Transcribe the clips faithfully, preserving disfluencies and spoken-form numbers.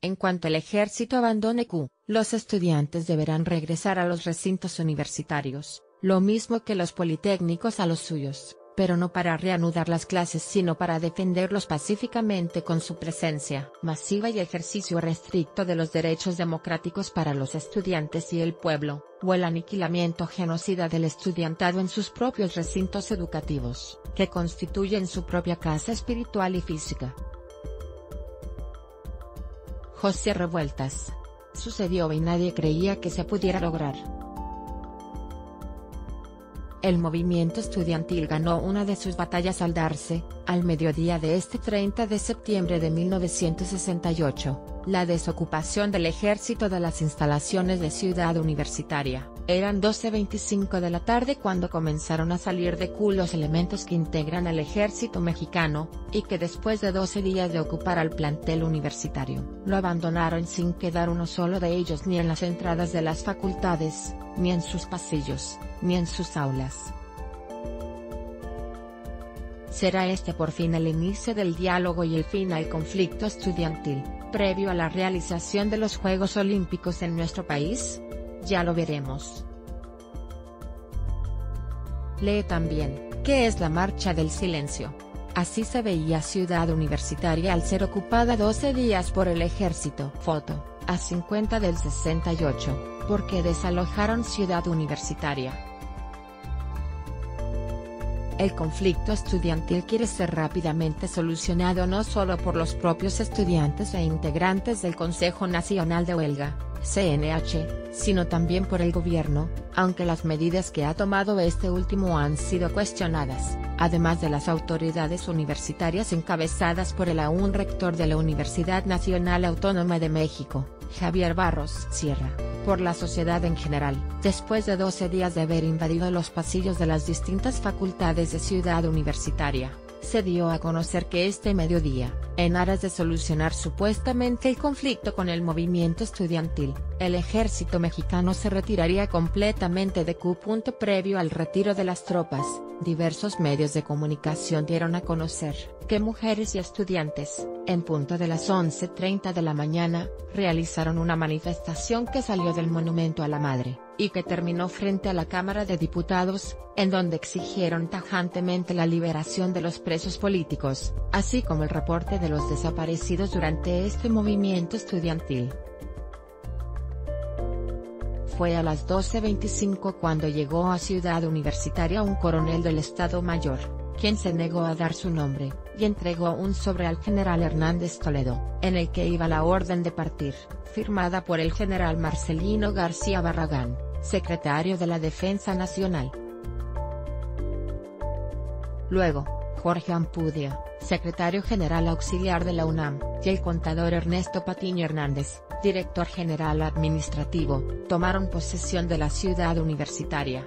En cuanto el ejército abandone Q, los estudiantes deberán regresar a los recintos universitarios, lo mismo que los politécnicos a los suyos, pero no para reanudar las clases sino para defenderlos pacíficamente con su presencia masiva y ejercicio restricto de los derechos democráticos para los estudiantes y el pueblo, o el aniquilamiento genocida del estudiantado en sus propios recintos educativos, que constituyen su propia casa espiritual y física. José Revueltas. Sucedió y nadie creía que se pudiera lograr. El movimiento estudiantil ganó una de sus batallas al darse, al mediodía de este treinta de septiembre de mil novecientos sesenta y ocho, la desocupación del ejército de las instalaciones de Ciudad Universitaria. Eran doce veinticinco de la tarde cuando comenzaron a salir de Q los elementos que integran al ejército mexicano, y que después de doce días de ocupar al plantel universitario, lo abandonaron sin quedar uno solo de ellos ni en las entradas de las facultades, ni en sus pasillos, ni en sus aulas. Será este por fin el inicio del diálogo y el fin al conflicto estudiantil, previo a la realización de los Juegos Olímpicos en nuestro país? Ya lo veremos. Lee también, ¿qué es la Marcha del Silencio? Así se veía Ciudad Universitaria al ser ocupada doce días por el ejército. Foto, A cincuenta del sesenta y ocho, ¿por qué desalojaron Ciudad Universitaria? El conflicto estudiantil quiere ser rápidamente solucionado no solo por los propios estudiantes e integrantes del Consejo Nacional de Huelga, C N H, sino también por el gobierno, aunque las medidas que ha tomado este último han sido cuestionadas, además de las autoridades universitarias encabezadas por el aún rector de la Universidad Nacional Autónoma de México, Javier Barros Sierra, por la sociedad en general. Después de doce días de haber invadido los pasillos de las distintas facultades de Ciudad Universitaria, se dio a conocer que este mediodía, en aras de solucionar supuestamente el conflicto con el movimiento estudiantil, el ejército mexicano se retiraría completamente de Q. Previo al retiro de las tropas, diversos medios de comunicación dieron a conocer que mujeres y estudiantes, en punto de las once treinta de la mañana, realizaron una manifestación que salió del Monumento a la Madre, y que terminó frente a la Cámara de Diputados, en donde exigieron tajantemente la liberación de los presos políticos, así como el reporte de los desaparecidos durante este movimiento estudiantil. Fue a las doce veinticinco cuando llegó a Ciudad Universitaria un coronel del Estado Mayor, quien se negó a dar su nombre, y entregó un sobre al general Hernández Toledo, en el que iba la orden de partir, firmada por el general Marcelino García Barragán, secretario de la Defensa Nacional. Luego, Jorge Ampudia, secretario general auxiliar de la UNAM, y el contador Ernesto Patiño Hernández, director general administrativo, tomaron posesión de la Ciudad Universitaria.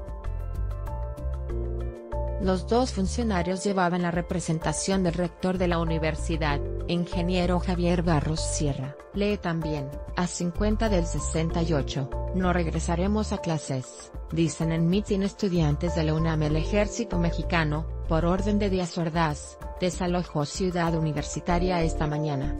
Los dos funcionarios llevaban la representación del rector de la universidad, ingeniero Javier Barros Sierra. Lee también, A cincuenta del sesenta y ocho, no regresaremos a clases, dicen en mitin estudiantes de la UNAM. El ejército mexicano, por orden de Díaz Ordaz, desalojó Ciudad Universitaria esta mañana.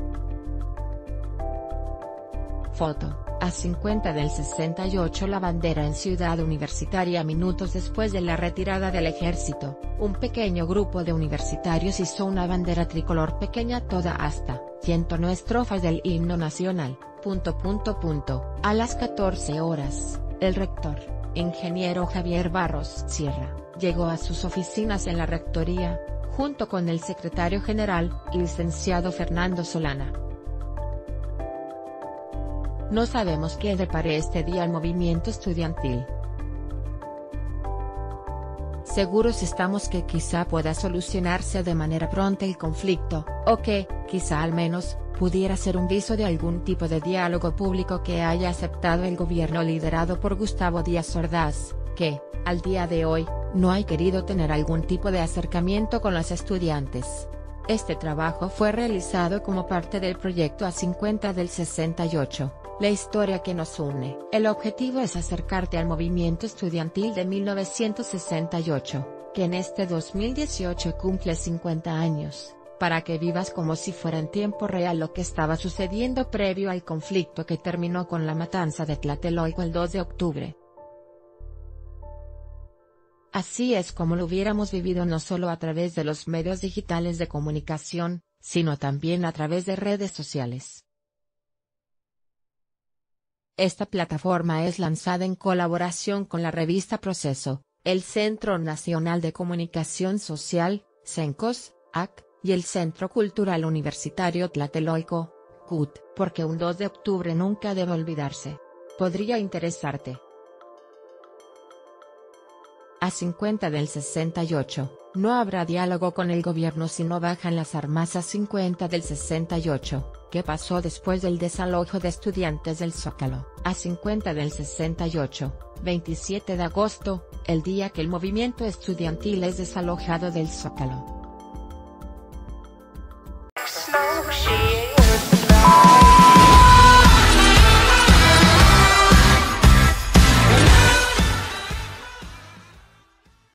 Foto, A cincuenta del sesenta y ocho. La bandera en Ciudad Universitaria. Minutos después de la retirada del ejército, un pequeño grupo de universitarios hizo una bandera tricolor pequeña toda hasta, y entonó estrofas del himno nacional. Punto, punto, punto. A las catorce horas, el rector, ingeniero Javier Barros Sierra, llegó a sus oficinas en la rectoría, junto con el secretario general, licenciado Fernando Solana. No sabemos qué depare este día al movimiento estudiantil. Seguros estamos que quizá pueda solucionarse de manera pronta el conflicto, o que, quizá al menos, pudiera ser un viso de algún tipo de diálogo público que haya aceptado el gobierno liderado por Gustavo Díaz Ordaz, que, al día de hoy, no ha querido tener algún tipo de acercamiento con los estudiantes. Este trabajo fue realizado como parte del proyecto A cincuenta del sesenta y ocho. La historia que nos une. El objetivo es acercarte al movimiento estudiantil de mil novecientos sesenta y ocho, que en este dos mil dieciocho cumple cincuenta años. para que vivas como si fuera en tiempo real lo que estaba sucediendo previo al conflicto que terminó con la matanza de Tlatelolco el dos de octubre. Así es como lo hubiéramos vivido no solo a través de los medios digitales de comunicación, sino también a través de redes sociales. Esta plataforma es lanzada en colaboración con la revista Proceso, el Centro Nacional de Comunicación Social, CENCOS, A C, y el Centro Cultural Universitario Tlatelolco, C U T, porque un dos de octubre nunca debe olvidarse. Podría interesarte. A cincuenta del sesenta y ocho, no habrá diálogo con el gobierno si no bajan las armas. A cincuenta del sesenta y ocho, ¿qué pasó después del desalojo de estudiantes del Zócalo? A cincuenta del sesenta y ocho, veintisiete de agosto, el día que el movimiento estudiantil es desalojado del Zócalo.